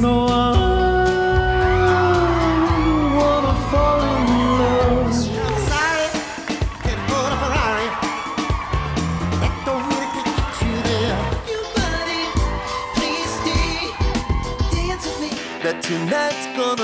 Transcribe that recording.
know I wanna fall in love. I'm sorry, can't afford a Ferrari. That don't really get you there. You buddy, please stay, dance with me. That tonight's gonna